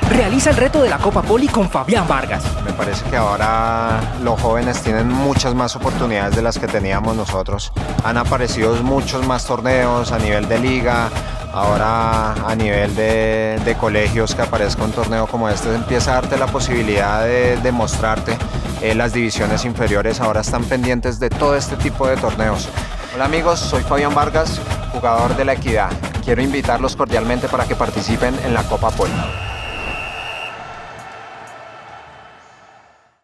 Realiza el reto de la Copa Poli con Fabián Vargas. Me parece que ahora los jóvenes tienen muchas más oportunidades de las que teníamos nosotros. Han aparecido muchos más torneos a nivel de liga, ahora a nivel de colegios, que aparezca un torneo como este empieza a darte la posibilidad de mostrarte. Las divisiones inferiores ahora están pendientes de todo este tipo de torneos. Hola amigos, soy Fabián Vargas, jugador de La Equidad. Quiero invitarlos cordialmente para que participen en la Copa Poli.